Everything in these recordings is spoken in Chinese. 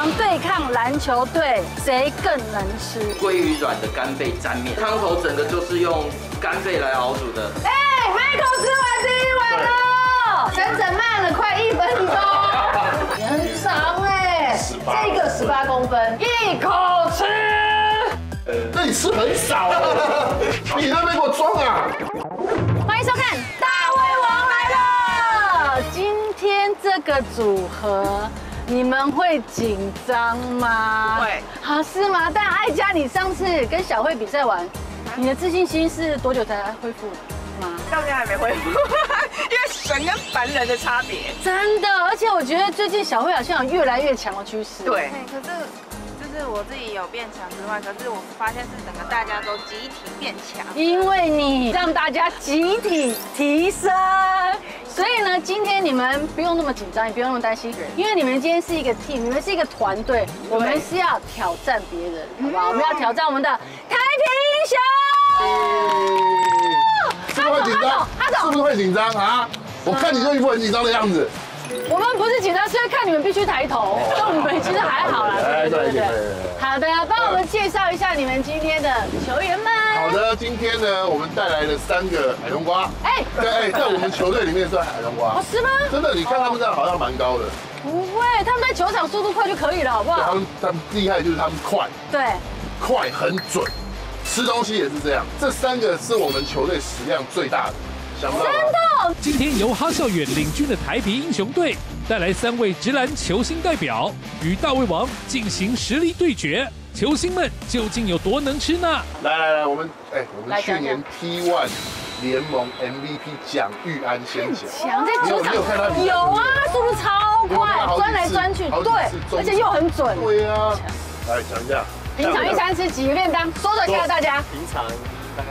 王对抗篮球队，谁更能吃？ 鲑鱼软的干贝沾面，汤头整个就是用干贝来熬煮的。 Michael 吃完第1碗了，整整慢了快1分钟，也很长哎，这个18公分，一口吃。 那你吃很少啊，你那边给我装啊！ 欢迎收看《大胃王来了》，今天这个组合。你们会紧张吗？ 会。 啊，是吗？但艾佳，你上次跟小慧比赛完，你的自信心是多久才恢复吗？ 到现在还没恢复，因为神跟凡人的差别。 真的，而且我觉得最近小慧好像有越来越强的趋势。 对，可是就是我自己有变强之外，可是我发现是整个大家都集体变强， 因为你让大家集体提升。所以呢，今天你们不用那么紧张，也不用那么担心，因为你们今天是一个 team， 你们是一个团队，我们是要挑战别人，好不好？我们要挑战我们的台铁英雄。 是不是会紧张？是不是会紧张啊？我看你就一副很紧张的样子。 我们不是紧张，是因为看你们必须抬头，但我们其实还好啦。对。好的，帮我们介绍一下你们今天的球员们。 好的，今天呢，我们带来了3个海龙瓜。对，在我们球队里面算海龙瓜。 哦，是吗？ 真的，你看他们这样好像蛮高的。 不会，他们在球场速度快就可以了，好不好？ 他们厉害就是他们快。 对。 快很准，吃东西也是这样。这3个是我们球队食量最大的。真的！ 今天由哈孝远领军的台啤英雄队带来3位职篮球星代表，与大胃王进行实力对决。球星们究竟有多能吃呢？ 来，我们去年 T1 联盟 MVP 蒋玉安先讲。 强在球场有看他比赛？ 有啊，速度超快，钻来钻去，对，而且又很准。 对啊，来讲一下。 平常一餐吃几个便当？说说一下大家。 平常大概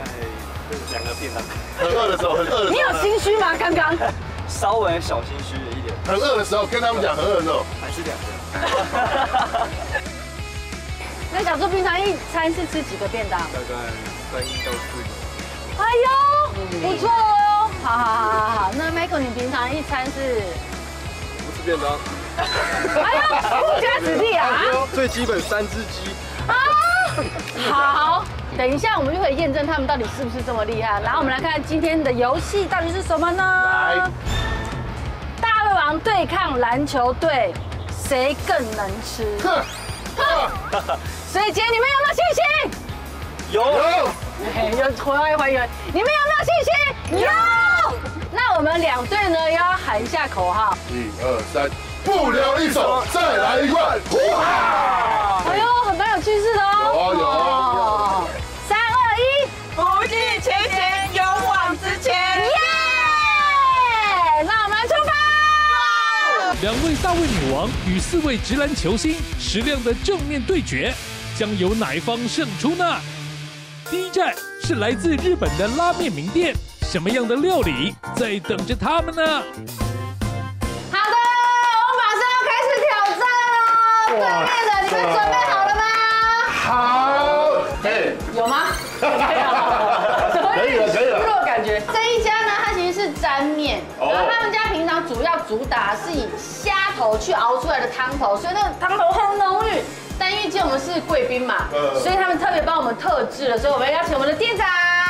2个便当。 很饿的时候， 你有心虚吗？刚刚稍微小心虚了一点。 很饿的时候，跟他们讲很饿的时候， 还是2个。 那小猪平常一餐是吃几个便当？ 大概3到4个。 哎呦，不错哦。好。那 Michael 你平常一餐是？ 不吃便当。 哎呦，不加子弟啊！ 最基本3只鸡。 啊，好。等一下，我们就可以验证他们到底是不是这么厉害。然后我们来看今天的游戏到底是什么呢？ 来， 大胃王对抗篮球队，谁更能吃？所以今天你们有没有信心？有。还原。你们有没有信心？有。那我们2队呢，要喊一下口号。 1、2、3，不留一手，再来一罐！哇！ 哎呦，蛮有气势的哦。 有。 3、2、1， 不计前嫌，勇往直前。 耶！那我们出发。 2位大胃女王与4位职篮球星实量的正面对决，将由哪一方胜出呢？第一站是来自日本的拉面名店，什么样的料理在等着他们呢？ 好的，我马上要开始挑战了。对面的，你们准备好了吗？ 好， 有吗？ 可以了。 弱感觉。这一家呢，它其实是沾面，然后他们家平常主要主打是以虾头去熬出来的汤头，所以那个汤头很浓郁。但因为今天我们是贵宾嘛，所以他们特别帮我们特制了，所以我们要邀请我们的店长，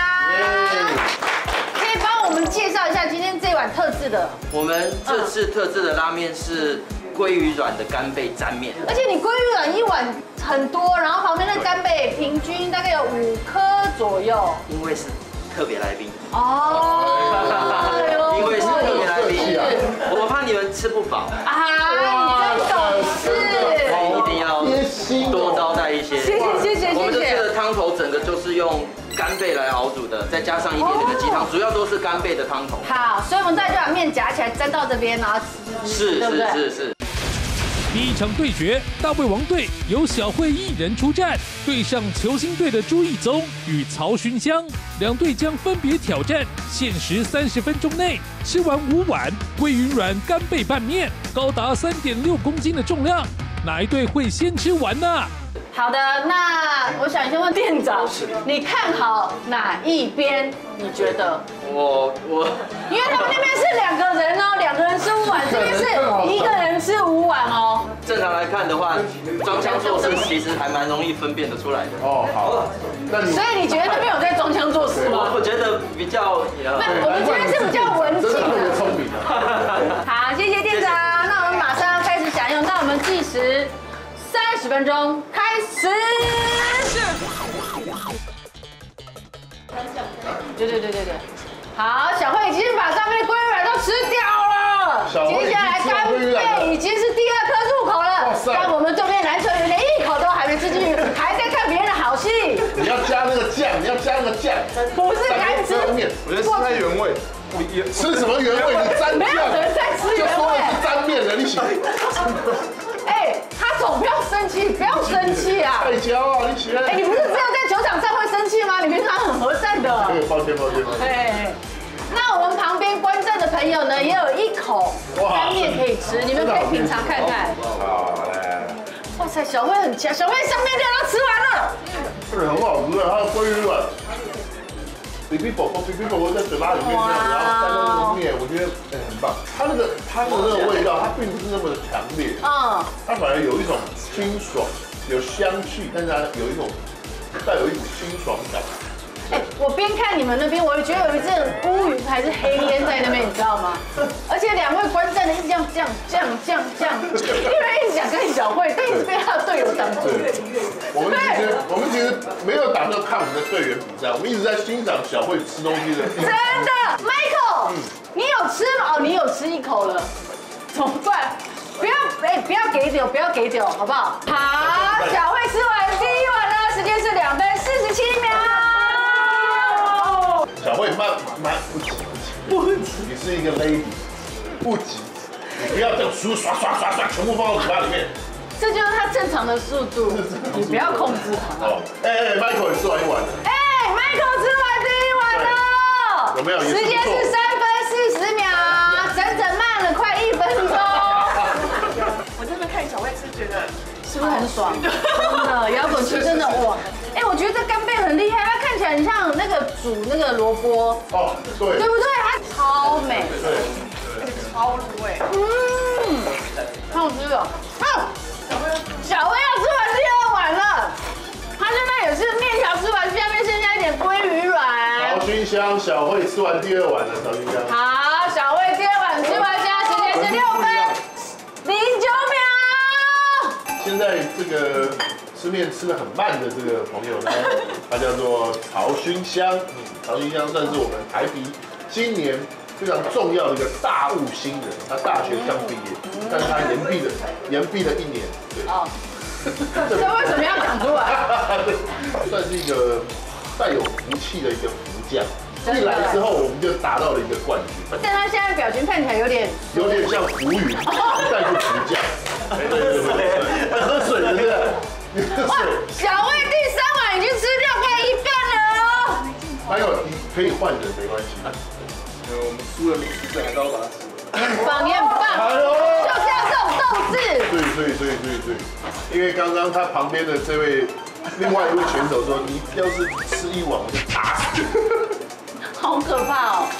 可以帮我们介绍一下今天这碗特制的。 我们这次特制的拉面是鲑鱼软的干贝沾面， 而且你鲑鱼软一碗很多，然后旁边的干贝平均大概有5颗左右。 因为是特别来宾。 因为是特别来宾，我怕你们吃不饱啊！你真懂事， 一定要多招待一些。 谢谢。 我们这次的汤头整个就是用干贝来熬煮的，再加上一点点的鸡汤，主要都是干贝的汤头。 好，所以我们再就把面夹起来，沾到这边，然后吃，对不对？ 是。 第1场对决，大胃王队由小慧1人出战，对上球星队的朱义宗与曹勋香，2队将分别挑战限时30分钟内吃完5碗鲑鱼软干贝拌面，高达3.6公斤的重量。 哪一队会先吃完呢？ 好的，那我想先问店长，你看好哪一边？你觉得？ 我因为他们那边是2个人哦，2个人吃5碗，这边是1个人吃5碗哦。 正常来看的话，装腔作势其实还蛮容易分辨得出来的。 哦，好。那你所以你觉得那边有在装腔作势吗？ 我觉得比较， 那我们这边是比较文真的特别静的。 聪明啊！ 好，谢谢店长。那我们马上要开始享用，那我们计时30分钟，开始。对。好，小慧已经把上面的鲑鱼卵都吃掉了。接下来干贝已经是第2颗入口了。但我们这边篮球员连1口都还没吃进去，还在看别人的好戏。 你要加那个酱， 不是干吃。 我觉得吃太原味。 吃什么原味？你沾酱， 没有人在吃原味。 就说的是沾面的，你喜欢？ 哎，他总不要生气，不要生气啊！ 菜椒啊，你喜欢？ 哎，你不是只有在球场上会生气吗？你平常很和善的。 抱歉。 对。那我们旁边观战的朋友呢，也有1口干面可以吃，你们可以品尝看看。 好来。 哇塞，小慧很强，小慧上面料都吃完了。 这个很好吃的，它的鲑鱼卵，比比宝宝在嘴巴里面这样，然后沾到那个面，我觉得很棒。它那个汤的那个味道，它并不是那么的强烈，它反而有一种清爽，有香气，但是它有一种带有一股清爽感。 哎，我边看你们那边，我觉得有一阵乌云还是黑烟在那边，你知道吗？而且2位观战的一直这样，因为一直想跟小慧，但一直被他的队友挡住。 我们其实没有打算看我们的队员比赛，我们一直在欣赏小慧吃东西的。 真的 ，Michael，你有吃吗？哦，你有吃1口了，怎么办？不要给丢，好不好？好，小慧吃完第1碗了，时间是2分47秒。 小慧慢不急，你是一个 lady， 不急，你不要这样刷，全部放到嘴巴里面。 这就是他正常的速度，你不要控制他。 哦，Michael 也吃完1碗了。 Michael 吃完第1碗了， 有没有？ 时间是3分40秒，整慢了快1分钟。 我这边看小慧吃，觉得是不是很爽？真的，摇滚区真的哇！我觉得这干贝很厉害，它看起来很像那个煮那个萝卜。 哦，对不对？它超美。 对， 超入味。 好好吃哦。小薇要吃完第2碗了，她现在也是面条吃完，下面剩下一点鲑鱼卵。 曹熏香，小慧吃完第2碗了，曹熏香。 好，小慧第2碗吃完，现在时间是6分09秒。 现在这个吃面吃得很慢的这个朋友呢，他叫做曹熏香。曹熏香算是我们台啤今年非常重要的一个大物新人，他大学刚毕业，但是他延毕了1年。对。哦。 这为什么要讲出来？ 算是一个带有福气的一个福将。一来之后，我们就达到了一个冠军。 但他现在表情看起来有点像浮云，带着福将。对，喝水是不是？ 哇，小薇第3碗已经吃掉快1半了哦。 还有，你可以换人没关系。 我们输了，比赛还是要把它吃。 很棒，你很棒，就是要这种斗志。 对，因为刚刚他旁边的这位另外一位选手说，你要是吃1碗，我就打死。 好可怕哦！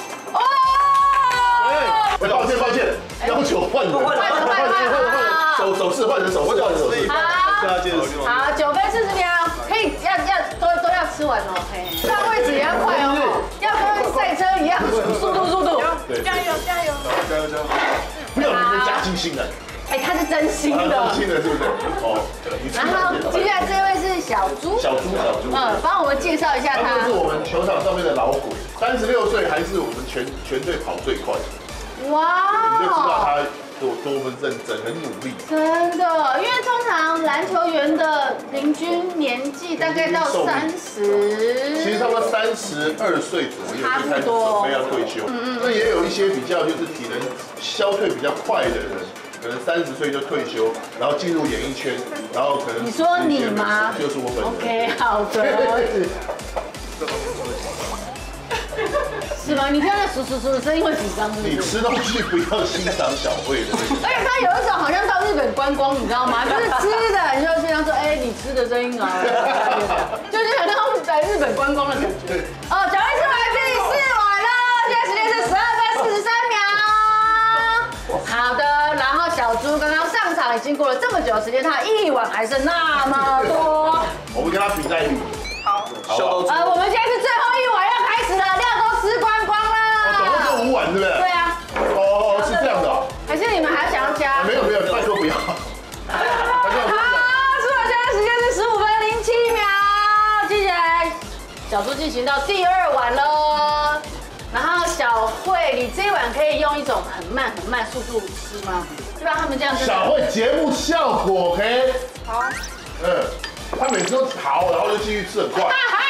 抱歉，要求换人，手势换人，手势。 好，9分40秒，可以都要吃完哦，上位置也要快哦，要跟赛车一样，速度， 加油！ 不要你们加精心的。 他是真心的， 真心的，是不是？哦。 然后接下来这位是小猪，帮我们介绍一下他。 他是我们球场上面的老鬼，36岁还是我们全队跑最快的。哇！你就知道他多么认真，很努力。 真的，因为通常篮球员的平均年纪大概到30， 其实差不多32岁左右就开始准备要退休。那也有一些比较就是体能消退比较快的人，可能30岁就退休，然后进入演艺圈，然后可能你说你吗？ 就是我本人。 OK， 好的。 是吗？你听那数的声音会紧张，是不是？ 你吃东西不要欣赏小慧的。 而且他有一种好像到日本观光，你知道吗？就是吃的，你就经常说，哎，你吃的声音啊，就是好像他们来日本观光的感觉。哦，小慧吃完第4碗了，现在时间是12分43秒。好的，然后小猪刚刚上场已经过了这么久的时间，他1碗还剩那么多。 我们跟他比在一起。 好， 我们现在是最后1碗要开始了，料都吃光光了。 总共就5碗，对不对？ 对啊。 哦，是这样的。 还是你们还想要加？ 没有，拜托不要。 好，出来现在时间是15分07秒，接下来小猪进行到第2碗了。然后小慧，你这一碗可以用一种很慢速度吃吗？就让他们这样。 小慧节目效果 ，OK？ 好。 他每次都好，然后就继续吃很快。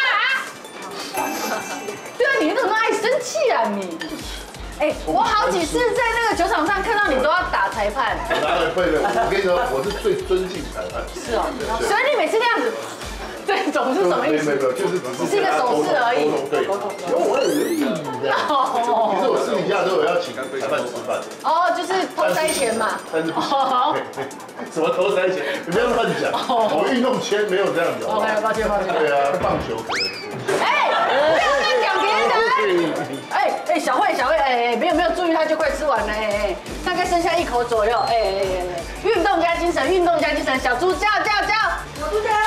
对啊，你怎么那么爱生气啊你？哎，我好几次在那个球场上看到你都要打裁判。 当然会的，我跟你说，我是最尊敬裁判。 是哦，所以你每次那样子，这种是什么意思？ 没有，就是只是一个手势而已。 对，因为我有意这样。其实我私底下都有要请裁判吃饭。 哦，就是偷塞钱嘛。 但是什么偷塞钱？你不要乱讲。我运动圈没有这样子。 OK， 抱歉。 对啊，棒球可能。 哎，不要再讲别人。哎，小慧，哎，没有注意，他就快吃完了，哎，大概剩下1口左右，哎，运动加精神，小猪叫，小猪叫，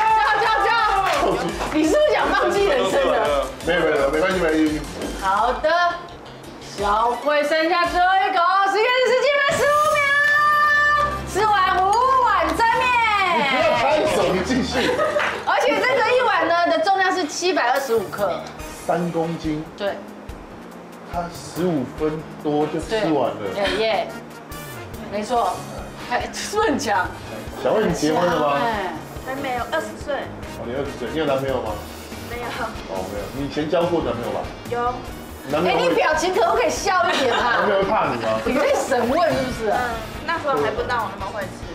你是不是想放弃人生了？ 没有，没关系。 好的，小慧剩下最后1口，时间是17分15秒，吃完5碗沾面。 你不要拍手，你继续。 而且这个1碗呢的重量是725克 ，3公斤。 对。 他15分多就吃完了。 耶，没错，是不是很强？ 小慧，你结婚了吗？ 还没有，20岁。 哦，你20岁，你有男朋友吗？ 没有。 哦，没有。你以前交过男朋友吧？ 有。 哎，你表情可不可以笑一点啊？ 男朋友怕你吗？ 你在审问是不是？ 那时候还不知道我那么会吃。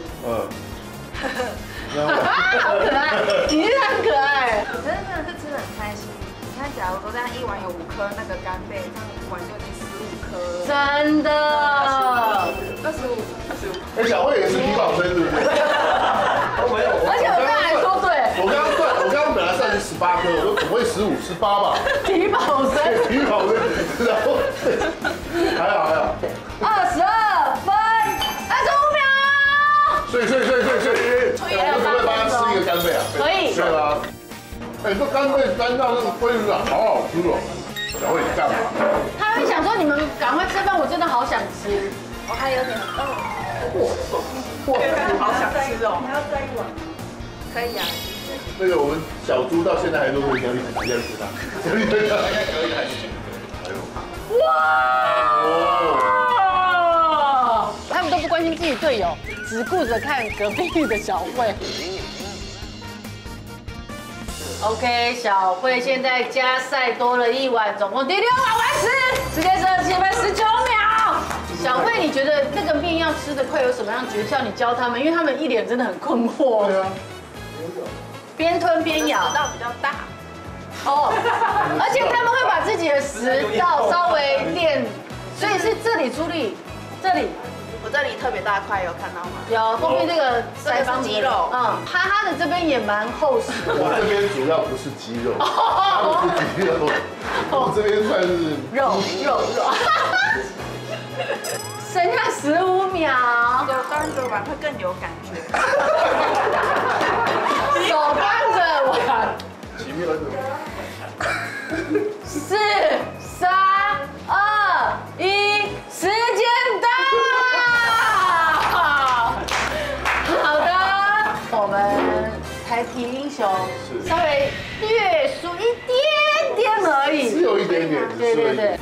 好可爱，你是很可爱。 真的是吃的很开心。你看，假如说这样1碗有5颗那个干贝，这样1碗就已经15颗了。 真的。 25。 哎，小慧也是体保生，对不对？ 而且我刚才说对。 我刚刚本来算是18颗，我说怎么会15、18吧？ 体保生。 然后还好。 22分25秒。 睡。我可不可以帮他吃一个干贝啊？ 可以。 对吧？哎，这干贝沾到那个鲑鱼啊，好好吃哦！小慧，你干嘛？ 他会想说你们赶快吃饭，我真的好想吃。 我还有点饿。好想吃哦！还要再1碗？可以啊。 那个我们小猪到现在还都会想吃它，应该可以哇！他们都不关心自己队友，只顾着看隔壁的小慧。OK， 小慧现在加赛多了1碗，总共第6碗完成，时间是27分19秒。小慧，你觉得那个面要吃得快有什么样诀窍？你教他们，因为他们一脸真的很困惑。对啊。边吞边咬， 道比较大。 哦，而且他们会把自己的食道稍微练，所以是这里出力，这里。 我这里特别大块，有看到吗？ 有，后面这个腮帮肌肉， 他的这边也蛮厚实的。 我这边主要不是肌肉，它不是肌肉，我这边算是肉。剩下15秒， 端着碗会更有感觉。 手端着碗。 前面那个。 4、3、2、1，时间到。好的，我们台皮英雄稍微略输一点点而已， 只有一点点。 对。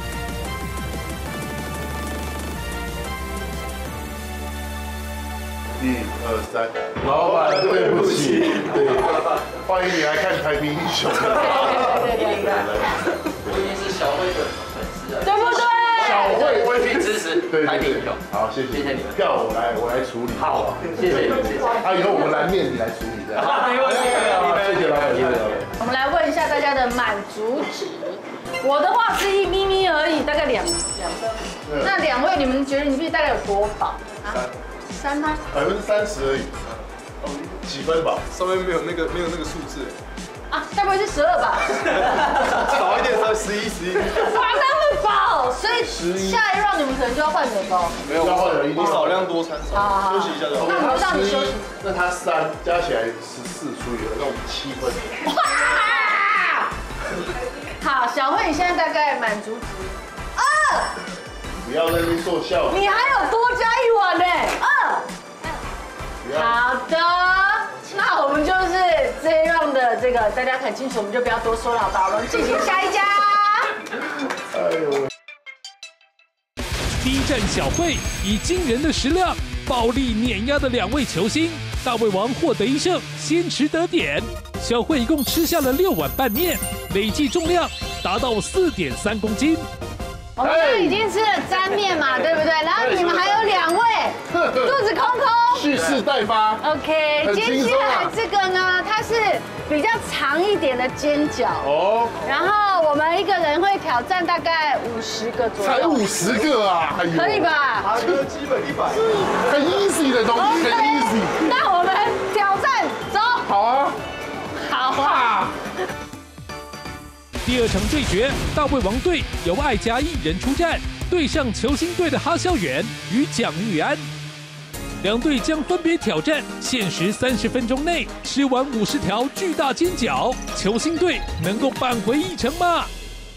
1、2、3，老板对不起，对，欢迎你来看台皮英雄。 对。 我已经是小慧的粉丝了， 对不对？ 小慧， 我也支持台皮英雄。 好，谢谢你们，票我来处理。 好，谢谢你，谢谢。 以后我们来面你来处理这样。 好，没问题。 谢谢老板，谢谢老板。 我们来问一下大家的满足值。 我的话吃一咪咪而已，大概2个。那2位你们觉得你们大概有多饱？3吗 ？30%而已。几分吧？ 上面没有那个数字。 啊，该不会是12吧？ 少一点，11。 哇，那么饱，所以下一 round 你们可能就要换人喽。 没有，我少量多餐少，休息一下就好。 那我们让你休息。 那他3加起来14，除以那种7分。 哇！好，小慧，你现在大概满足值2。 不要在那边做笑。 你还有多加1碗呢，2。好的，那我们就是这样的这个，大家看清楚，我们就不要多说了，好吧？我们进行下一家。 哎呦！ 第一站小慧以惊人的食量暴力碾压的2位球星，大胃王获得1胜，先吃得点。小慧一共吃下了6碗拌面，累计重量达到4.3公斤。 我们刚刚已经吃了沾面嘛，对不对？然后你们还有2位肚子空空， 蓄势待发。 OK， 接下来这个呢，它是比较长一点的煎饺哦。然后我们一个人会挑战大概50个左右。 才50个啊？ 可以吧？ 爬哥基本100。 很 easy 的东西，很 easy。 那我们挑战走。 好啊。 好啊。 第2场对决，大胃王队由艾嘉1人出战，对上球星队的哈孝远与蒋玉安。2队将分别挑战限时30分钟内吃完50条巨大煎饺，球星队能够扳回一城吗？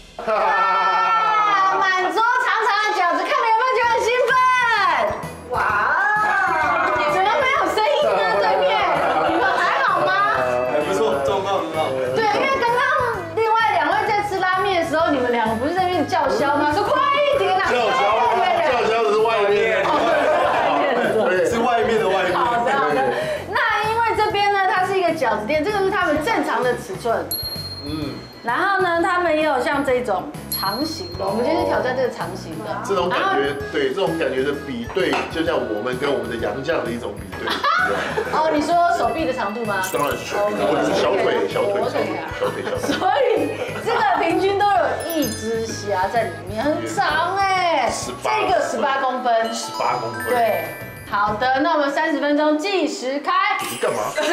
满桌长长的饺子，看你有没有觉得很兴奋？哇！怎么没有声音呢？对面，你们还好吗？ 还不错，状况很好。 对，因为刚刚另外2位在吃拉面的时候，你们2个不是在那边叫嚣吗？说快一点啊！ 叫嚣的是外面。 是外面的外面。 好的。那因为这边呢，它是一个饺子店，这个是他们正常的尺寸。然后呢，他们也有像这种长形的，我们今天挑战这个长形的。 这种感觉，对，这种感觉的比对，就像我们跟我们的洋将的一种比对。 哦，你说手臂的长度吗？ 当然是，或者是小腿。所以这个平均都有1只虾在里面，很长哎。这个18公分。 18公分。对。 好的，那我们30分钟计时开。 你干嘛 ？10。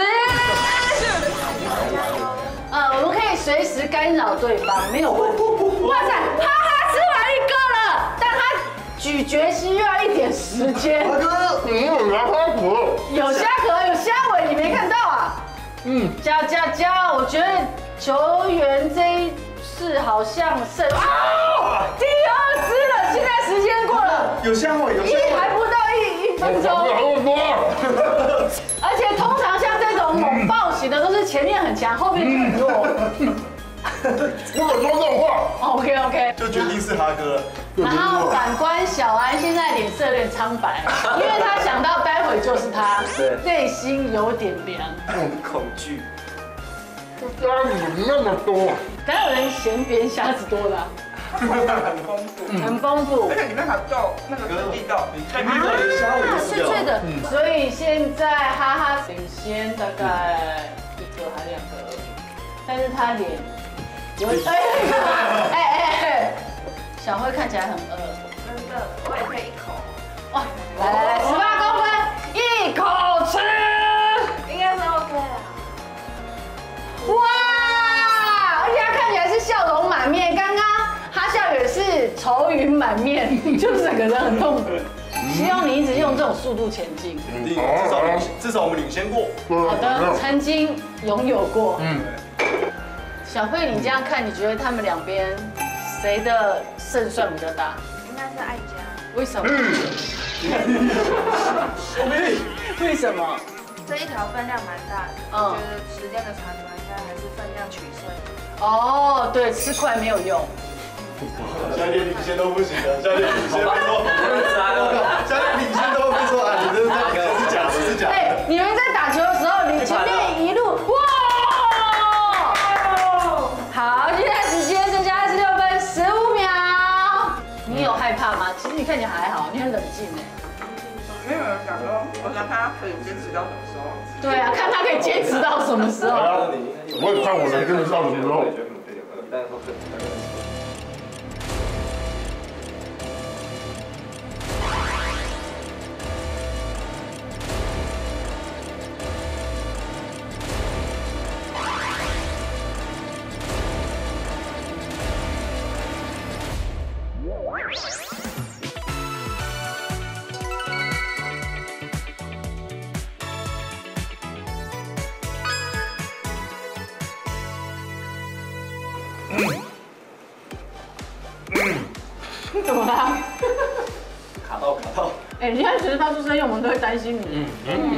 我们可以随时干扰对方，没有问题。哇塞，哈哈吃完1个了，但他咀嚼需要一点时间。 大哥，你有拿花骨？ 有虾壳，有虾尾，你没看到啊？加，我觉得球员这一次好像胜啊！第2支了，现在时间过了， 有虾尾， 还不到1分钟。而且通常像这种猛爆型的，都是前面很强，后面就很弱。 不敢说这种话。 OK， 就决定是哈哥了。 然后反观小安现在脸色有点苍白，因为他想到待会就是他，内心有点凉， 恐惧。 虾子那么多， 哪有人嫌别人虾子多的？ 很丰富， 很丰富， 而且里面还有豆，那个地道， 脆脆的。所以现在哈哈领先大概1个还2个而已，但是他脸有小慧看起来很饿， 真的，我也可以1口。 哇，来，18公分，1口吃， 应该是 OK 啦。 哇，而且他看起来是笑容满面，刚刚哈孝远是愁云满面，就整个人很痛苦。希望你一直用这种速度前进。 至少我们领先过。 好的，曾经拥有过。小慧，你这样看，你觉得他们2边谁的胜算比较大？ 应该是艾嘉。 为什么？为什么？ 这一条分量蛮大的，我觉得时间的长短应该还是分量取胜。 哦，对，吃快没有用。 下列领先都不行的，下列领先会说，下列领先都会说啊，你这是假的，是假的。 哎，你们在打球的时候，你前面一路哇！好，现在时间剩下26分15秒。你有害怕吗？其实你看起来还好，你很冷静哎。 没有人讲说，我想看他可以坚持到什么时候。 对啊，看他可以坚持到什么时候。 我也看我能跟得上什么时候。 哎，你看，其实发出声音，我们都会担心你。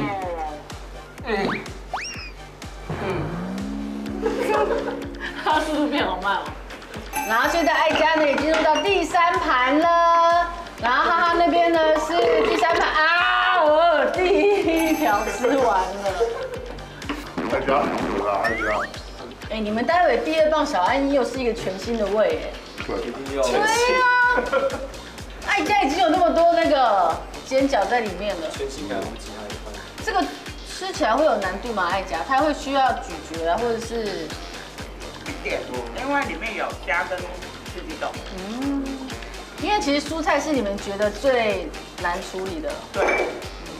他速度变好慢哦。然后现在艾佳呢也进入到第3盘了，然后哈哈那边呢是第3盘啊，我第1条吃完了。 艾佳，艾佳。 哎，你们待会第2棒小安又是一个全新的味哎。 对， 对啊。艾佳已经有那么多那个煎饺在里面了。 全新感，其他一块。 这个吃起来会有难度吗？艾佳，它会需要咀嚼啊，或者是？ 一点，因为里面有虾跟四季豆。 因为其实蔬菜是你们觉得最难处理的。 对。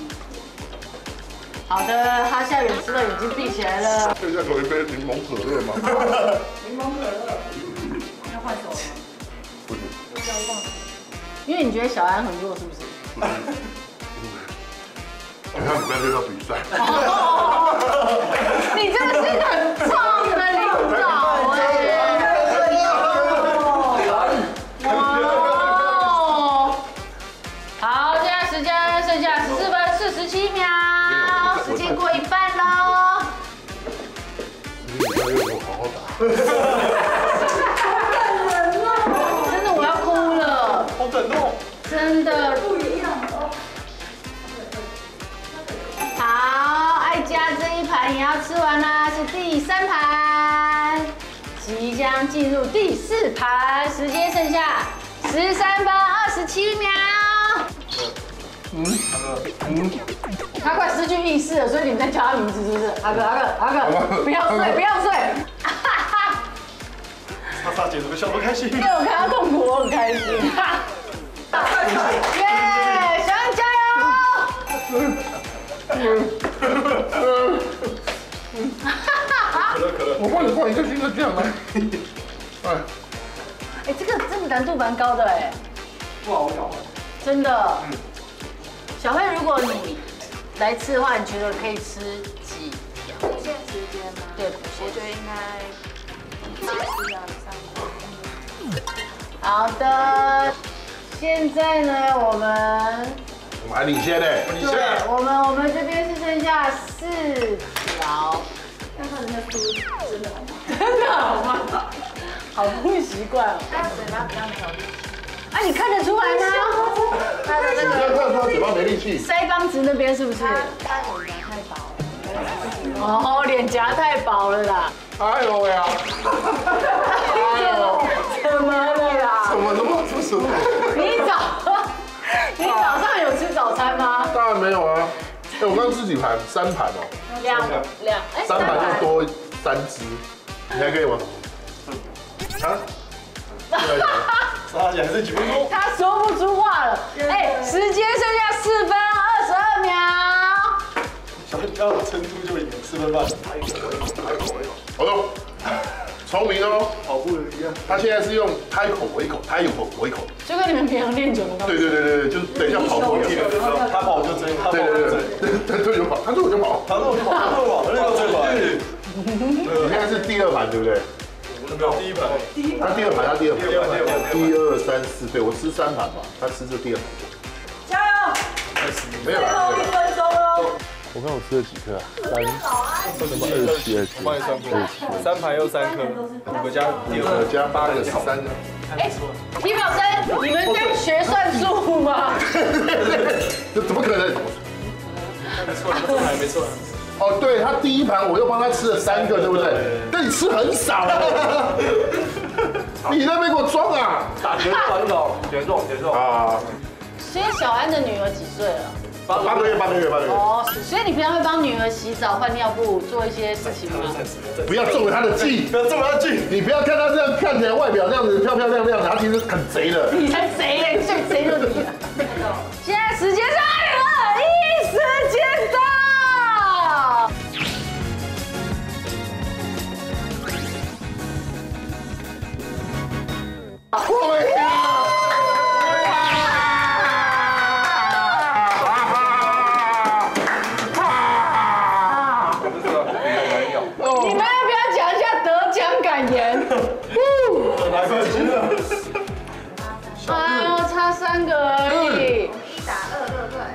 好的，哈夏远吃的眼睛闭起来了。 可以再喝一杯柠檬可乐吗？ 柠檬可乐。要换手吗？ 不是。 因为你觉得小安很弱，是不是？ 你看你在这个比赛。 你真的是一个很棒的领导哎！哇！好，现在时间剩下14分47秒，时间过一半喽。 你要给我好好打。 真的，我要哭了。 好感动。 真的不一样哦。好，艾佳这一盘也要吃完啦，是第3盘，即将进入第4盘，时间剩下13分27秒。他快失去意识了，所以你们在叫他名字是不是？阿哥，不要睡，不要睡。 莎莎姐怎么笑不开心？ 因为我看他痛苦，我很开心。耶，小安加油！ 可乐。 我帮你换一个新的酱来。 哎，这个难度蛮高的哎。 不好咬。 真的。小慧，如果你来吃的话，你觉得可以吃几条？ 无限时间吗？ 对， 我觉得应该4到3个。 好的，现在呢，我们还领先呢。 对，我们这边是剩下4条。但他的那速度真的好慢，好不习惯哦。 他嘴巴比较没有力。 啊，你看得出来吗？ 他的那你要个看他嘴巴没力气。 腮帮子那边是不是？ 他脸颊太薄了。 哦，脸颊太薄了啦。 哎呦喂啊！ 怎么了啦？ 怎么那么不舒服？ 你早上有吃早餐吗？ 当然没有啊。哎，我刚吃几盘？3盘哦。3盘就多3只，你还可以吗？啊？ 莎莎姐还剩几分钟？ 他说不出话了。哎，时间剩下4分22秒。 小安要撑住就赢，4分半。 好的，聪明哦。 跑步的一样。 他现在是用开口为口，开口为口。 就跟你们平常练久了。 对，就是等一下跑步一样。 他跑我就追，他跑我就追。 对就跑，他说我就跑。 他说我就跑，那个最快。 你现在是第2盘对不对？ 没有第1盘。 他第2盘，1、2、3、4，对我吃3盘嘛，他吃这第2盘。 加油！ 没有啦。 1分钟哦。 我看我吃了几颗啊？3，什么27？ 我帮你算过，3盘又3颗，5个加第2个加8个13个。 哎，体保生，你们在学算术吗？ 这怎么可能？ 没错，还没错。 哦，对他第1盘我又帮他吃了3个，对不对？但你吃很少啊！你那边给我装啊！ 打拳头，减重啊！ 所以小安的女儿几岁了 ？8个月。 哦，所以你平常会帮女儿洗澡、换尿布、做一些事情吗？ 不要中了他的计， 不要中了他的计。 你不要看他这样看起来外表这样子漂漂亮亮的，他其实很贼的。 你才贼嘞，最贼的你啊！现在时间是2点2，时间到。 对呀！ 你们要不要讲一下得奖感言？ 来快进了。 哎呦，差3个而已。 1打2，对不对？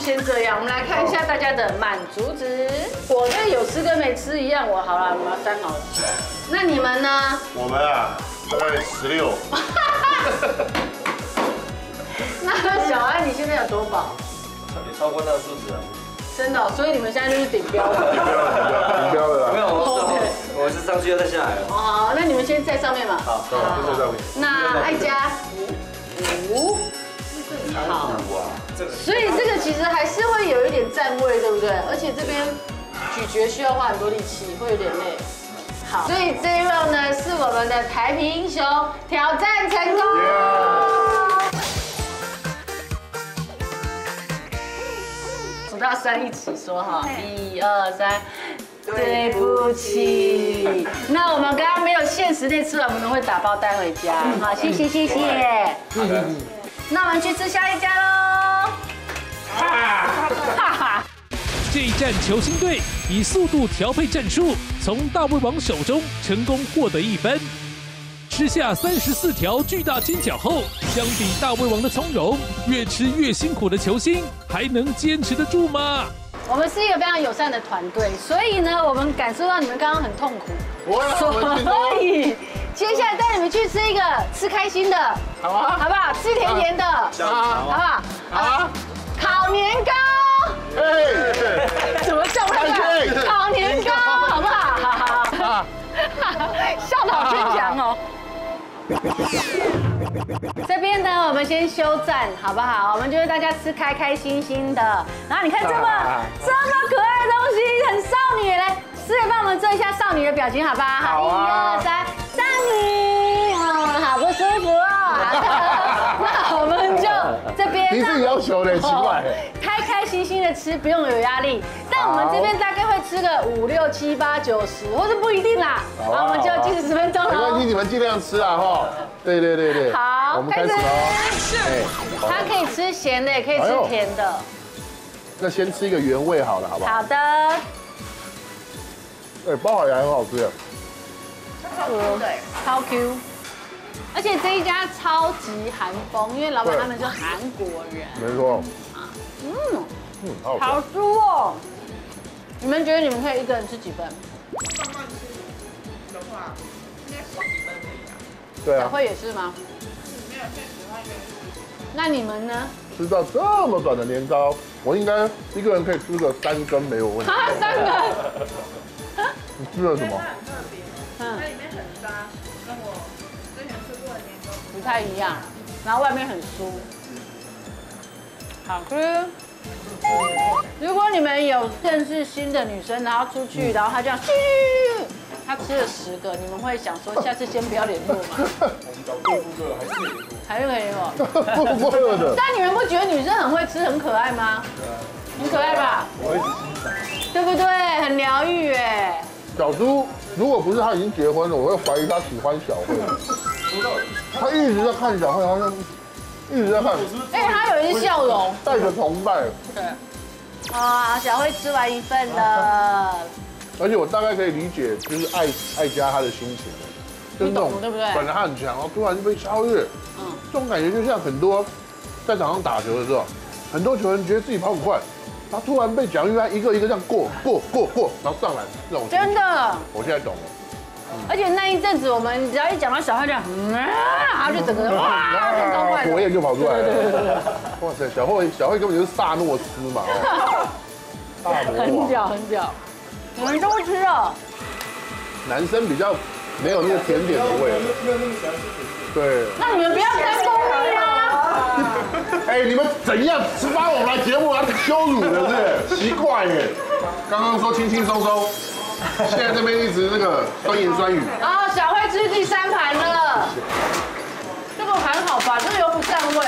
先这样，我们来看一下大家的满足值。我这有吃跟没吃一样，我好了，我们要3好了。那你们呢？ 我们啊，大概16。 那小安，你现在有多饱？ 也超过那个数值了。 真的、所以你们现在就是顶标了。 顶标的啦。 没有，我是上去又再下来了。 好，那你们先在上面嘛。 好，就在上面。 那爱家5，好。所以这个其实还是会有一点占位，对不对？而且这边咀嚼需要花很多力气，会有点累。好，所以这一 round 呢是我们的台啤英雄挑战成功。数到3一起说哈，1、2、3。对不起，那我们刚刚没有限时内吃完，我们会打包带回家。好，谢谢谢谢。那我们去吃下一家喽。哈哈。 这一战球星队以速度调配战术，从大胃王手中成功获得1分。吃下34条巨大煎饺后，相比大胃王的从容，越吃越辛苦的球星还能坚持得住吗？ 我们是一个非常友善的团队，所以呢，我们感受到你们刚刚很痛苦，所以接下来带你们去吃一个吃开心的，好啊，好不好？吃甜甜的，好不好？好，烤年糕，怎么叫不来？烤年糕，好不好？笑得好坚强哦。这边呢，我们先休战，好不好？我们就是大家吃开开心心的。然后你看这么可爱的东西，很少女，来，师姐帮我们做一下少女的表情，好吧？好，1、2、3，少女，好不舒服哦。那我们就这边， 你自己要求的，奇怪。 开开心心的吃，不用有压力。但我们这边大概会吃个5、6、7、8、9、10，或者不一定啦。好，我们就计时10分钟喽。 没关系，你们尽量吃啊，哈。对。 好， 我们开始喽。 它可以吃咸的，也可以吃甜的。 那先吃一个原味好了，好不好？ 好的。 包好也很好吃。 对，超 Q。而且这一家超级韩风，因为老板他们是韩国人。 没错。 好酥哦！你们觉得你们可以一个人吃几份？ 慢慢吃的话，应该10几分可以啊。 对啊。 小慧也是吗？ 没有，现在喜欢那你们呢？ 吃到这么短的年糕，我应该一个人可以吃个3根没有问题。 3根？ 你吃了什么？ 很特别，它里面很沙，跟我之前吃过的年糕不太一样，然后外面很酥，好吃。如果你们有认识新的女生，然后出去，然后她这样，她吃了10个，你们会想说下次先不要联络吗？ 我们找贵妇哥还是可以联络。 还是可以联络。 不过的。 但你们不觉得女生很会吃、很可爱吗？很可爱吧？ 我一直欣赏。 对不对？很疗愈哎。 小猪如果不是他已经结婚了，我会怀疑他喜欢小慧。他一直在看小慧，好像一直在看。 哎，他有一些笑容， 带着崇拜。 对。啊，小慧吃完1份了。 而且我大概可以理解，就是爱家他的心情，就是那种对不对？ 本来他很强，然后突然就被超越，这种感觉就像很多在场上打球的时候，很多球员觉得自己跑很快，他突然被蒋玉安一个一个这样过，然后上来这种。真的，我现在懂了。 而且那一阵子，我们只要一讲到小慧这样，然后就整个人哇， 火焰就跑出来了。哇塞，小慧根本就是萨诺斯嘛，大魔王。 很屌。你们都吃了。 男生比较没有那个甜点的味。 没有那么喜欢吃甜点。 对。那你们不要沾蜂蜜啊！ 哎，你们怎样把我们来节目来羞辱的，是奇怪耶！刚刚说轻轻松松，现在这边一直那个酸言酸语。 啊，小慧吃第3盘了。这个还好吧？这个又不占位。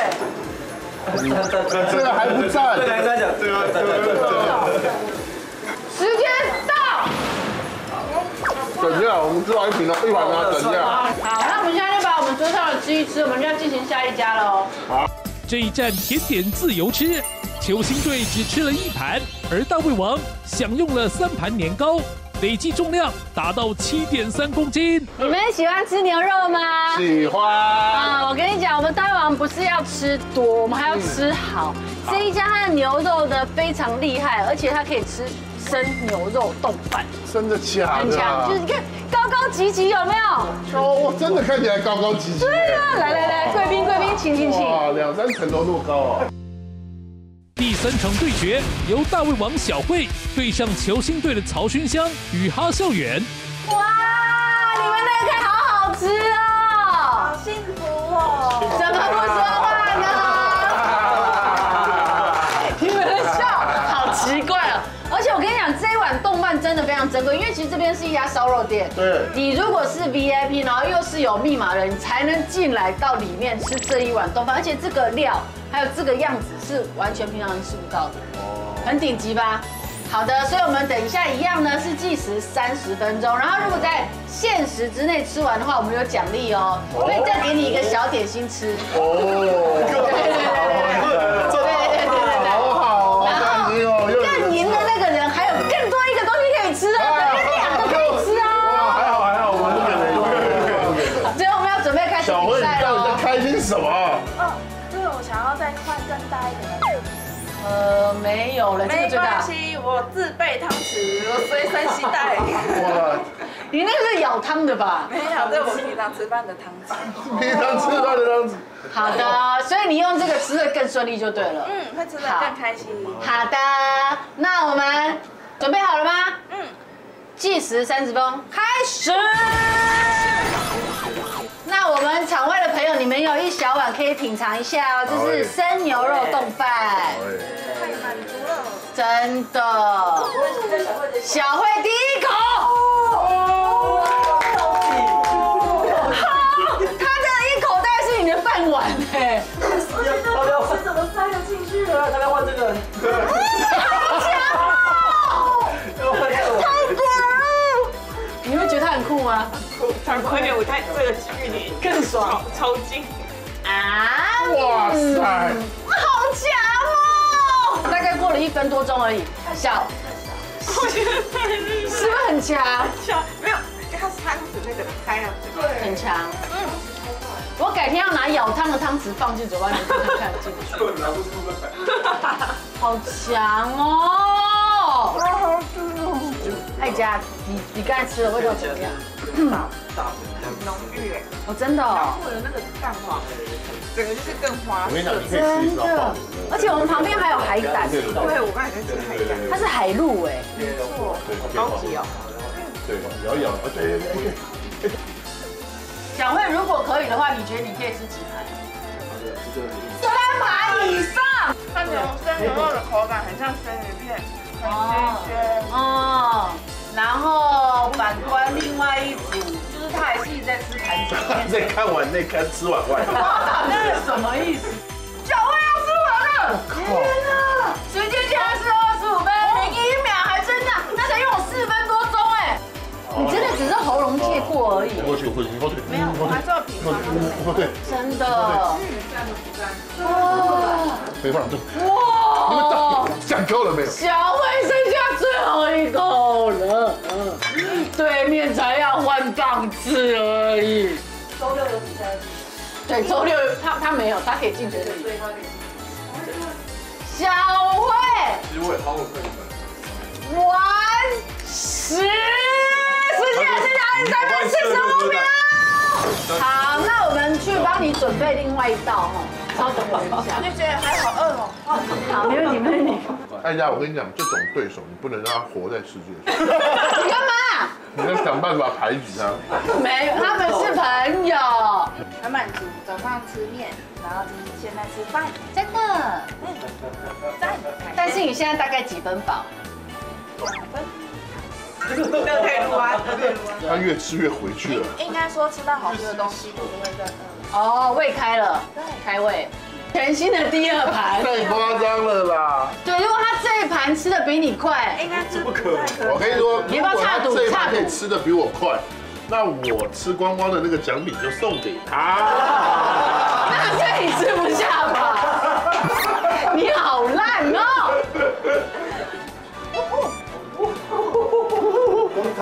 这个还不占。 这个还在讲，这个。 时间到。 等一下，我们吃完一盘啊，等一下。 好，那我们现在就把我们桌上的吃一吃，我们就要进行下一家了哦。 好。 这一站甜点自由吃，球星队只吃了1盘，而大胃王享用了3盘年糕。 累计重量达到7.3公斤。 你们喜欢吃牛肉吗？ 喜欢啊！我跟你讲，我们大胃王不是要吃多，我们还要吃好。这一家它的牛肉呢非常厉害，而且它可以吃生牛肉冻饭， 真的假的？ 很强。就是你看高高级级有没有？ 哦，我真的看起来高高级级。 对啊，来，贵宾，请。 哇，2、3层楼那么高啊！ 第3场对决由大胃王小慧对上球星队的曹勋香与哈孝远。 哇，你们那个可以好好吃哦， 好幸福哦！ 怎么不说话呢？你们的笑好奇怪哦。而且我跟你讲，这一碗冻饭真的非常珍贵，因为其实这边是一家烧肉店。 对。 你如果是 VIP， 然后又是有密码的人，你才能进来到里面吃这一碗冻饭，而且这个料还有这个样子是完全平常人吃不到的，很顶级吧？好的，所以我们等一下一样呢是计时30分钟，然后如果在限时之内吃完的话，我们有奖励哦，会再给你一个小点心吃。 哦，好好，然后更赢的那个人还有更多一个东西可以吃哦，等于2个可以吃哦。 还好，我们不可能。 最后我们要准备开始小慧， 比赛你到底在喽。 开心什么？ 就是我想要再换更大一点的。 没有了，这个没最大关。系，我自备汤匙，我随身携带。 哇， 你那个是舀汤的吧？ 没有，这是我平常吃饭的汤匙。 平常吃饭的样子。 好的，所以你用这个吃的更顺利就对了。 会吃得更开心。 好的，那我们准备好了吗？计时30分，开始。那我们场外的朋友，你们有一小碗可以品尝一下哦，这是生牛肉冻饭。 太满足了。 真的。小慧第一口。他的一口袋是你的饭碗哎。 吃怎么塞得进去了？他在换这个。 好强哦！太屌了！你会觉得他很酷吗？ 很酷，而且我看这个距离更爽， 超近啊！ 哇塞， 好强哦！大概过了1分多钟而已，小， 我觉得太厉害， 是不是很强？ 没有，它是汤匙那个开了， 对，很强。我改天要拿舀汤的汤匙放进嘴巴里面看进去。好强哦！好吃哦！艾佳，你刚才吃的味道怎么样？ 很浓郁哎， 哦，真的哦。 我的那个蛋黄，整个就是更滑我跟你讲， 顺。 你可以吃一勺爆米而且我们旁边还有海胆， 对，我刚才在吃海胆， 它是海陆哎。 没错，好高级哦。 对，摇一摇，对。 小慧，如果可以的话，你觉得你可以吃几盘？3盘以上。 它牛生牛肉的口感很像生鱼片，很新鲜。 哦。然后反观另外一组，就是他还是一直在吃盘子。 在看完内看吃完外。 那是什么意思？小慧要吃完了！天哪！时间现在是25分01秒，还真的，那才用我4分多钟哎！你真的只是喉咙借过而已。 过去，后退。 没有，我还是要平衡。 后退。 真的。哇！ 没放住。 哇！ 讲够了没有？ 小慧剩下最后一口了，对面才要换档次而已。周6有比赛。对，周6他没有，他可以进决赛。对，他可以进。小慧。 其实我也超过分完时间是23分45秒。好，那我们去帮你准备另外一道哈，稍等我一下。 就觉得还好饿哦。 好，没问题，没问题。 艾佳，我跟你讲，这种对手你不能让他活在世界上， 你干嘛？ 你要想办法排挤他。 没有，他们是朋友。 很满足，早上吃面，然后现在吃饭， 真的。 赞。 但是你现在大概几分饱 2分。 这个可以录啊，这个可以录啊。 他越吃越回去了。 应该说吃到好吃的东西就不会再饿。 哦，胃开了， 对， 开胃。全新的第2盘。 太夸张了啦！ 对，如果他这一盘吃的比你快， 应该是不可能。 我跟你说， 你要不要插赌这一盘可以吃的比我快，那我吃光光的那个奖品就送给他。 那这你吃不下吧？你好烂哦！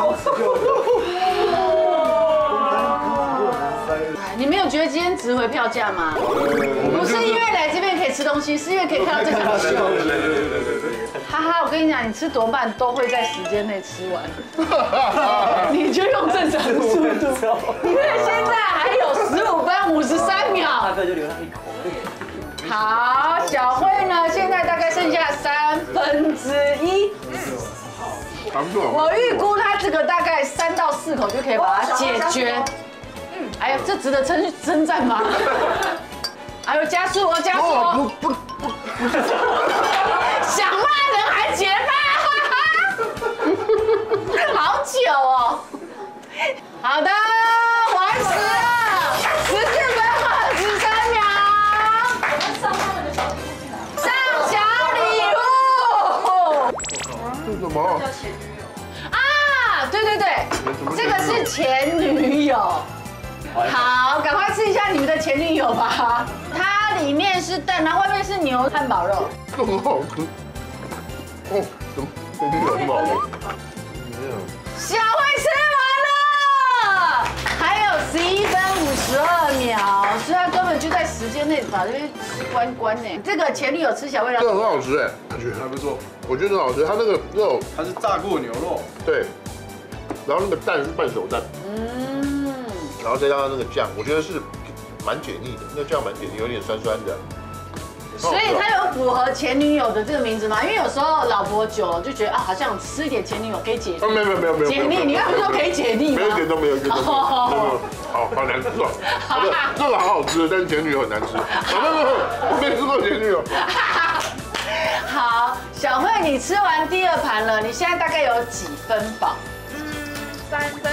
值回票价吗？不是因为来这边可以吃东西，是因为可以看到这场秀。 对。 哈哈，我跟你讲，你吃多半都会在时间内吃完，你就用正常的速度，因为现在还有15分53秒。大概就留上1口。好，小慧呢，现在大概剩下1/3。我预估她这个大概3到4口就可以把它解决。哎呀，这值得称赞吗？还有加速哦，加速哦！不，想骂人还结巴，好久哦。好的，完成了，14分53秒。上小礼物。 这是什么？ 啊，对，这个是前女友。好，赶快吃一下你们的前女友吧。它里面是蛋，然后外面是牛汉堡肉， 这很好吃。哦，怎么前女友这么好吃？ 小慧吃完了，还有11分52秒，所以他根本就在时间内把这边吃关呢。这个前女友吃小慧的， 这很好吃哎， 感觉还不错。 我觉得很好吃，它那个肉它是炸过牛肉， 对，然后那个蛋是半熟蛋，然后再加上那个酱，我觉得是蛮解腻的，那酱蛮解腻，有点酸酸的。 所以它有符合前女友的这个名字吗？因为有时候老婆久了就觉得啊，好像吃一点前女友可以解。 没有解腻，你刚不是说可以解腻吗？ 没有一点都没有，好难吃哦。这个好好吃，但是前女友很难吃。我没吃过前女友。 好，小慧，你吃完第2盘了，你现在大概有几分饱 ？3分。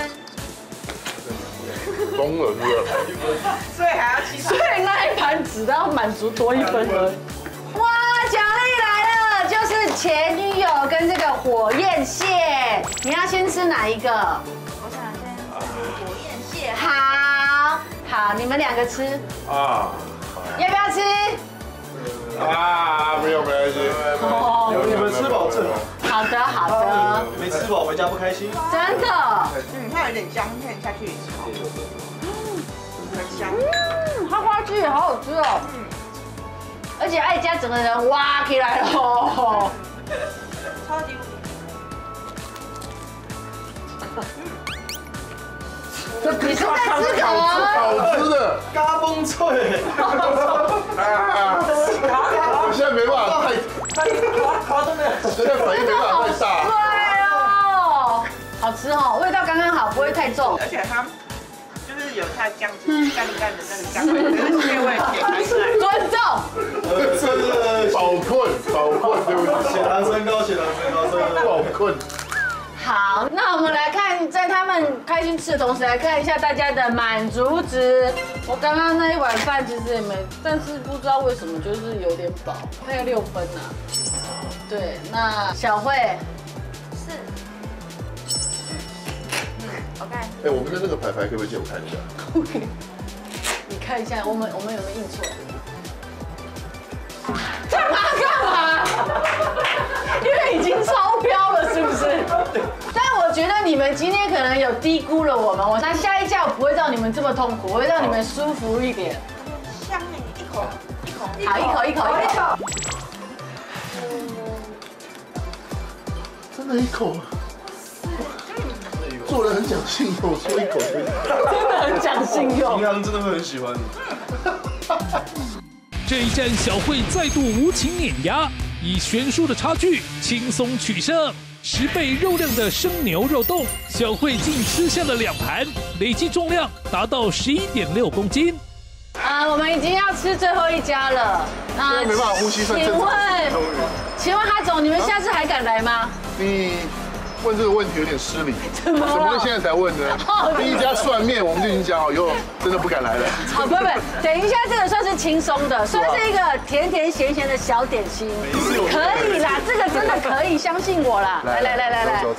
疯了是不是？ 所以还要7分。 所以那一盘只要满足多1分而已。哇，奖励来了，就是前女友跟这个火焰蟹，你要先吃哪一个？ 我想先吃火焰蟹。 好，你们2个吃。 啊。 要不要吃？ 没有，没关系。 你们吃饱正好的。 没吃饱回家不开心。 真的。 它有点姜片下去也是好。很香。 花花鸡也好好吃哦。而且爱家整个人挖起来了。 超级无敌。 你是在吃好吃的， 嘎嘣脆。 我现在没办法现在反应没办法太大。 对哦，好吃哦，味道刚刚好，不会太重。 而且它就是有它酱汁干的那个酱味，可是蟹味撇开出来。 尊重。 饱困，对不起， 血糖升高， 饱困。 好，那我们来看，在他们开心吃的同时，来看一下大家的满足值。我刚刚那一碗饭其实也没，但是不知道为什么就是有点饱，大概6分啊。对，那小慧 4。我看。 我们的那个牌可不可以借我看一下？ 你看一下，我们有没有印错？干嘛？因为已经超标了，是不是？但我觉得你们今天可能有低估了我们，那下一家我不会让你们这么痛苦，我会让你们舒服一点。 香哎，一口。 好，一口。 真的一口。做人很讲信用，说一口就一口。 真的很讲信用。 银行真的会很喜欢你。 这一战，小慧再度无情碾压，以悬殊的差距轻松取胜。10倍肉量的生牛肉冻，小慧竟吃下了2盘，累计重量达到11.6公斤。 我们已经要吃最后一家了。 没办法呼吸算正常。 请问哈总，你们下次还敢来吗？ 你问这个问题有点失礼， 怎么会现在才问呢？第一家吃完面，我们就已经讲好，以后真的不敢来了。 好，不，等一下，这个算是轻松的，算是一个甜甜咸咸的小点心，可以啦，这个真的可以，相信我啦。来， 走。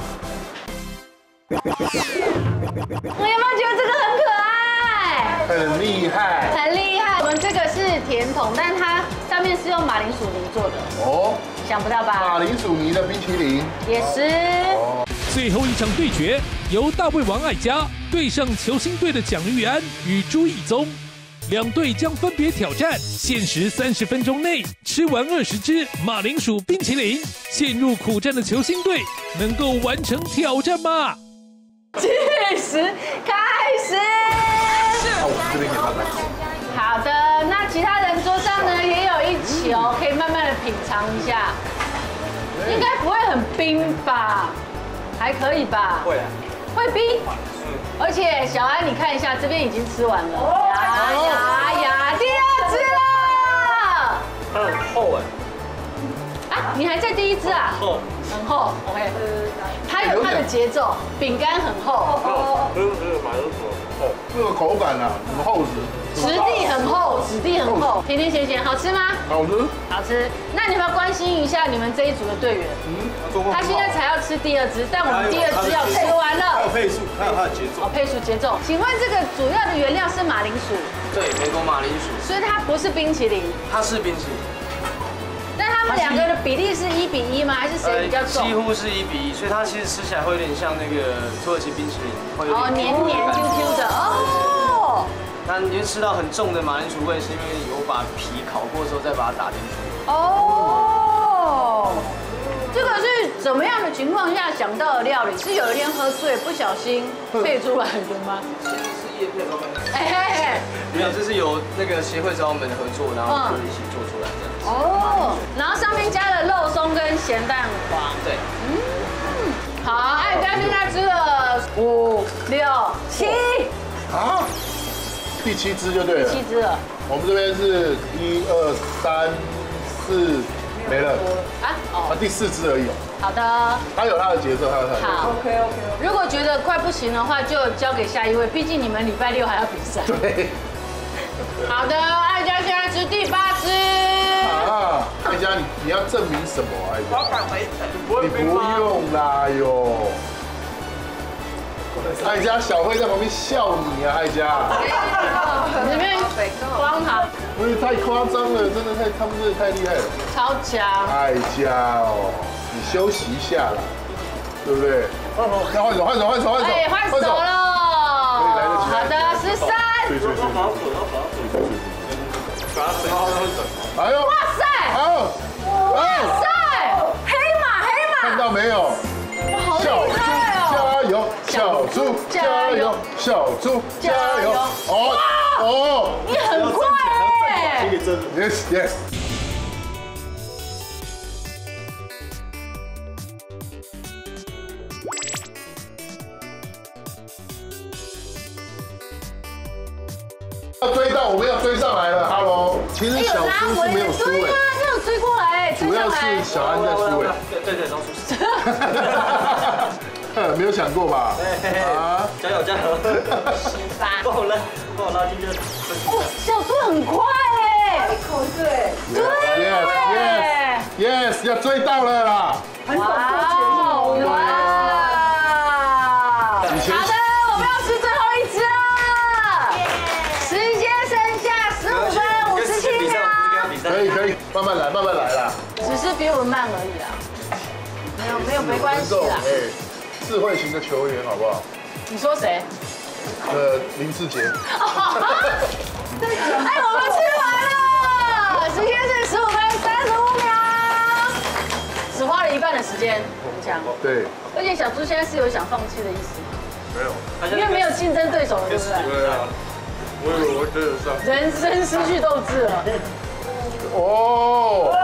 我有没有觉得这个很可爱？ 很厉害。 我们这个是甜筒，但它上面是用马铃薯泥做的。哦。想不到吧？ 马铃薯泥的冰淇淋也是。 最后一场对决由大胃王爱家对上球星队的蒋玉安与朱义宗。 两队将分别挑战，限时30分钟内吃完20只马铃薯冰淇淋。陷入苦战的球星队能够完成挑战吗？ 计时开始。 那我这边给他来。 好的，那其他人桌上呢也有一球，可以慢慢的品尝一下。应该不会很冰吧？还可以吧？ 会啊。 会冰。而且小安，你看一下，这边已经吃完了。呀，第2只了。 它很厚哎。 啊，你还在第1只啊？ 厚。 很厚 ，OK。它有它的节奏，饼干很厚。 马铃薯厚。 这个口感啊，很厚实。 质地很厚，质地很厚，甜甜咸咸，好吃吗？ 好吃。 好吃。那你们要关心一下你们这一组的队员。他现在才要吃第2只，但我们第2只要吃完了。 还有配速，还有它的节奏。 配速节奏。请问这个主要的原料是马铃薯？ 对，美国马铃薯。 所以它不是冰淇淋。 它是冰淇淋。 但他们2个的比例是1比1吗？还是谁比较重？ 几乎是1比1，所以它其实吃起来会有点像那个土耳其冰淇淋，会有点黏黏 Q Q 的哦。 那你会吃到很重的马铃薯味，是因为有把皮烤过之后再把它打进去。 哦，这个是怎么样的情况下想到的料理？是有一天喝醉不小心配出来的吗？ 是叶片吗？ 没有，这是有那个协会找我们合作，然后就一起做出来这样。 哦，然后上面加了肉松跟咸蛋黄。 对。 好，艾佳现在吃了5、6、7。 啊？第7只就对了。 7只了。 我们这边是1、2、3、4，没了。啊，第4只而已。 好的。 它有它的节奏，它有它的节奏。 好 ，OK。如果觉得快不行的话，就交给下一位，毕竟你们礼拜6还要比赛。 对。 好的，艾佳现在吃第8只。 啊，艾佳，你要证明什么？艾佳， 我要赶回程。 你不用啦哟。艾佳，小慧在旁边笑你啊，艾佳。 你这边光好。 不是太夸张了，真的他们真的太厉害了。 超强。 艾佳哦，你休息一下啦，对不对？要换手。 哎，换手了。 可以来得及。 好的，13。 哎呦！ 哇塞！哇塞！黑马！ 看到没有？ 好厉害哦！ 加油，小猪加油，小猪加油！哦， 你很快哎 ！Yes。我们要追上来了 ，Hello。其实小猪是没有输哎， 他有追过来， 主要是小安在输哎。 对，都输。 没有想过吧？ 啊！加油！帮我拉进去。 哦，小猪很快哎。对。 Yes， 要追到了啦！ 哇！好的，我们要吃最后1只了。时间剩下15分57秒。 可以，慢慢来啦。 只是比我们慢而已啦。没有，没关系啦。 智慧型的球员，好不好？ 你说谁？ 林志杰。 哎，我们吃完了，时间是15分35秒，只花了1半的时间，我们讲。 对。 而且小猪现在是有想放弃的意思吗？ 没有， 因为没有竞争对手了，对不对？ 对啊。我以为我会追得上。 人生失去斗志了。 哦。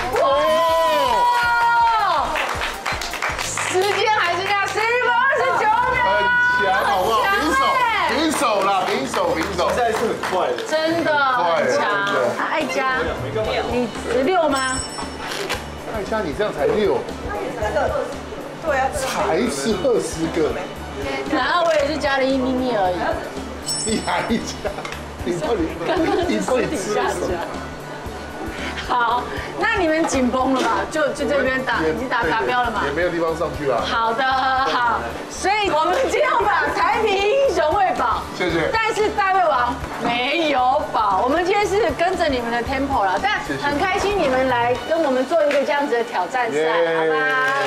时间还剩下10分29秒， 很强，好不好？平手啦，平手。 现在是很快的， 真的很强。艾佳，你16吗？ 艾佳，你这样才6， 对啊， 才吃20个， 然后我也是加了1咪咪而已。 你还加？你到底刚刚是私底下加。好，那你们紧绷了吧？就这边已经达标了嘛？ 也没有地方上去啊。 好的，好，所以我们今天把台啤英雄喂饱， 谢谢。但是大胃王没有饱。我们今天是跟着你们的 tempo 了，但很开心你们来跟我们做一个这样子的挑战赛，好吧？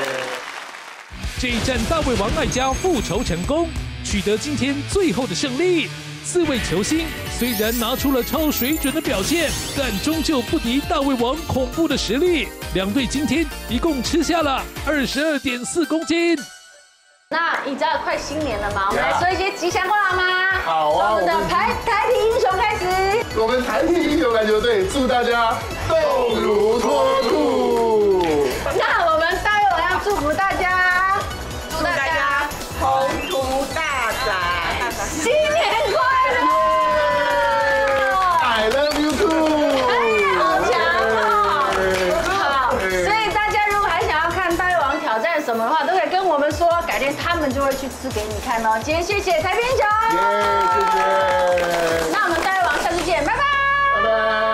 这一战大胃王艾佳复仇成功，取得今天最后的胜利。 4位球星虽然拿出了超水准的表现，但终究不敌大胃王恐怖的实力。两队今天一共吃下了22.4公斤。 那你知道快新年了吗？我们来说一些吉祥话吗？ 好啊， 我们的台体英雄开始。 我们台体英雄篮球队祝大家动如脱兔。 那我们大胃王要祝福大家， 祝大家宏图大展， 新年快乐 I love you too。 好强哦！好，所以大家如果还想要看大胃王挑战什么的话，都可以跟我们说，改天他们就会去吃给你看哦。今天谢谢台边球， 耶，谢谢。 那我们大胃王下次见，拜拜。 拜拜。